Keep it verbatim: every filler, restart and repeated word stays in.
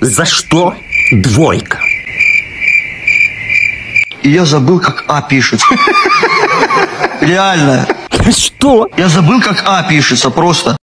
За что двойка? И я забыл, как А пишется. Реально. Что? Я забыл, как А пишется, просто.